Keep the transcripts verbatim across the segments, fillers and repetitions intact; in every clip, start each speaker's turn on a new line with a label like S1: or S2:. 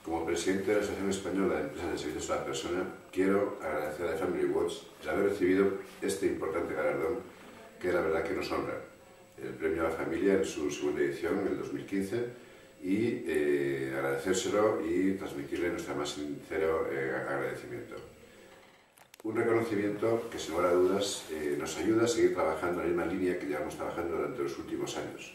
S1: Como presidente de la Asociación Española de Empresas de Servicios a la Persona, quiero agradecer a The Family Watch el haber recibido este importante galardón que la verdad que nos honra. El premio a la familia en su segunda edición, en el dos mil quince, y eh, agradecérselo y transmitirle nuestro más sincero eh, agradecimiento. Un reconocimiento que, sin lugar a dudas, eh, nos ayuda a seguir trabajando en la misma línea que llevamos trabajando durante los últimos años.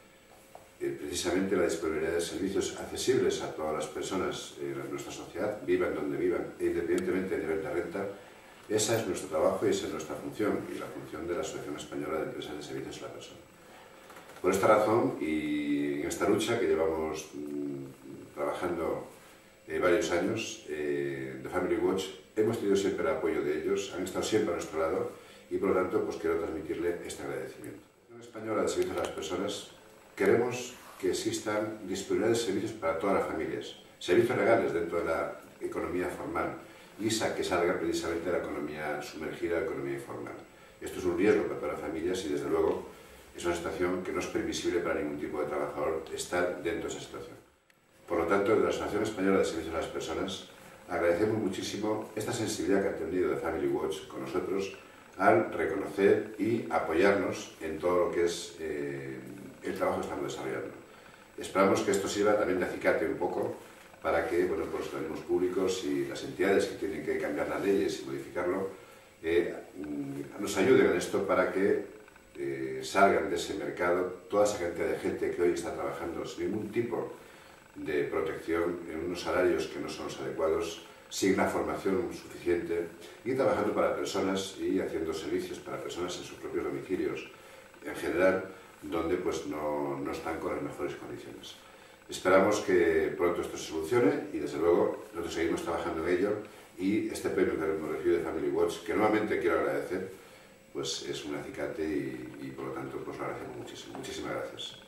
S1: Eh, precisamente la disponibilidad de servicios accesibles a todas las personas en nuestra sociedad, vivan donde vivan, e independientemente del nivel de renta, esa es nuestro trabajo y esa es nuestra función, y la función de la Asociación Española de Empresas de Servicios a la Persona. Por esta razón, y en esta lucha que llevamos mmm, trabajando eh, varios años, eh, The Family Watch, hemos tenido siempre el apoyo de ellos, han estado siempre a nuestro lado, y por lo tanto pues, quiero transmitirle este agradecimiento. La Asociación Española de Servicios a las Personas queremos que existan disponibilidad de servicios para todas las familias, servicios legales dentro de la economía formal y que salga precisamente de la economía sumergida, la economía informal. Esto es un riesgo para todas las familias y desde luego es una situación que no es permisible para ningún tipo de trabajador estar dentro de esa situación. Por lo tanto, desde la Asociación Española de Servicios a las Personas agradecemos muchísimo esta sensibilidad que ha tenido The Family Watch con nosotros al reconocer y apoyarnos en todo lo que es eh, el trabajo que estamos desarrollando. Esperamos que esto sirva también de acicate un poco para que bueno, pues los organismos públicos y las entidades que tienen que cambiar las leyes y modificarlo eh, nos ayuden en esto para que eh, salgan de ese mercado toda esa cantidad de gente que hoy está trabajando sin ningún tipo de protección, en unos salarios que no son los adecuados, sin una formación suficiente y trabajando para personas y haciendo servicios para personas en sus propios domicilios en general, donde pues, no, no están con las mejores condiciones. Esperamos que pronto esto se solucione y desde luego nosotros seguimos trabajando en ello y este premio que hemos recibido de Family Watch, que nuevamente quiero agradecer, pues es un acicate y, y por lo tanto pues lo agradecemos muchísimo. Muchísimas gracias.